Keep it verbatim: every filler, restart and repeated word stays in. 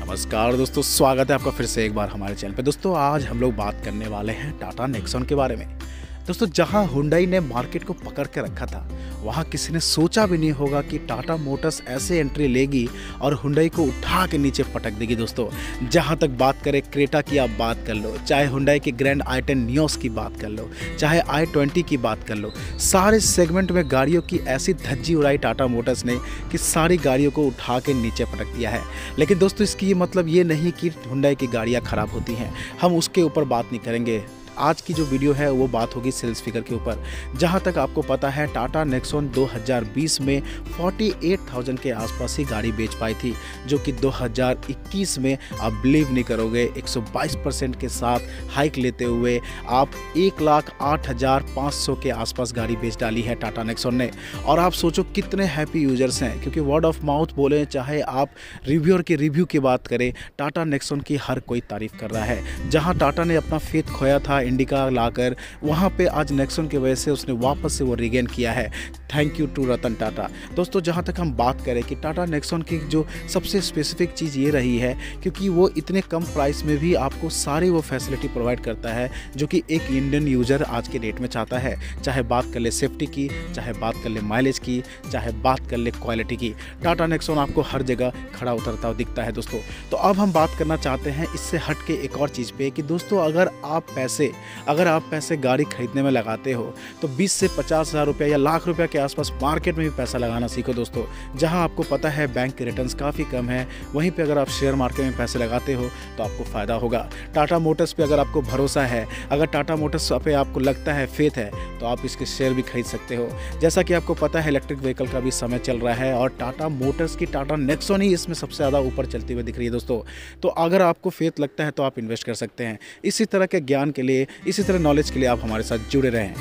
नमस्कार दोस्तों, स्वागत है आपका फिर से एक बार हमारे चैनल पे। दोस्तों आज हम लोग बात करने वाले हैं टाटा नेक्सॉन के बारे में। दोस्तों जहां हुंडई ने मार्केट को पकड़ के रखा था, वहां किसी ने सोचा भी नहीं होगा कि टाटा मोटर्स ऐसे एंट्री लेगी और हुंडई को उठा के नीचे पटक देगी। दोस्तों जहां तक बात करें क्रेटा की आप बात कर लो, चाहे हुंडई के ग्रैंड आई टेन नियोस की बात कर लो, चाहे आई ट्वेंटी की बात कर लो, सारे सेगमेंट में गाड़ियों की ऐसी धज्जी उड़ाई टाटा मोटर्स ने कि सारी गाड़ियों को उठा के नीचे पटक दिया है। लेकिन दोस्तों इसकी ये मतलब ये नहीं कि हुंडई की गाड़ियाँ ख़राब होती हैं, हम उसके ऊपर बात नहीं करेंगे। आज की जो वीडियो है वो बात होगी सेल्स फिगर के ऊपर। जहां तक आपको पता है टाटा नेक्सॉन दो हज़ार बीस में अड़तालीस हज़ार के आसपास ही गाड़ी बेच पाई थी, जो कि दो हज़ार इक्कीस में आप बिलीव नहीं करोगे एक सौ बाईस परसेंट के साथ हाइक लेते हुए आप एक लाख आठ हज़ार पाँच सौ के आसपास गाड़ी बेच डाली है टाटा नेक्सॉन ने। और आप सोचो कितने हैप्पी यूजर्स हैं, क्योंकि वर्ड ऑफ माउथ बोले चाहे आप रिव्यूअर के रिव्यू की बात करें, टाटा नेक्सॉन की हर कोई तारीफ़ कर रहा है। जहाँ टाटा ने अपना फेथ खोया था इंडिका लाकर, वहाँ पे आज नेक्सॉन की वजह से उसने वापस से वो रिगेन किया है। Thank you to Ratan Tata. दोस्तों जहाँ तक हम बात करें कि टाटा नेक्सॉन की जो सबसे स्पेसिफिक चीज़ ये रही है, क्योंकि वो इतने कम प्राइस में भी आपको सारी वो फैसिलिटी प्रोवाइड करता है जो कि एक इंडियन यूज़र आज के डेट में चाहता है। चाहे बात कर ले सेफ्टी की, चाहे बात कर ले माइलेज की, चाहे बात कर ले क्वालिटी की, टाटा नेक्सॉन आपको हर जगह खड़ा उतरता हुआ दिखता है। दोस्तों तो अब हम बात करना चाहते हैं इससे हट के एक और चीज़ पे कि दोस्तों अगर आप पैसे अगर आप पैसे गाड़ी खरीदने में लगाते हो तो बीस से पचास हज़ार रुपया या लाख रुपया के आसपास मार्केट में भी पैसा लगाना सीखो। दोस्तों जहां आपको पता है बैंक के रिटर्न्स काफ़ी कम है, वहीं पे अगर आप शेयर मार्केट में पैसे लगाते हो तो आपको फ़ायदा होगा। टाटा मोटर्स पे अगर आपको भरोसा है, अगर टाटा मोटर्स पे आपको लगता है फेथ है, तो आप इसके शेयर भी खरीद सकते हो। जैसा कि आपको पता है इलेक्ट्रिक व्हीकल का भी समय चल रहा है और टाटा मोटर्स की टाटा नेक्सॉन ही इसमें सबसे ज़्यादा ऊपर चलती हुई दिख रही है। दोस्तों तो अगर आपको फेथ लगता है तो आप इन्वेस्ट कर सकते हैं। इसी तरह के ज्ञान के लिए, इसी तरह नॉलेज के लिए आप हमारे साथ जुड़े रहें।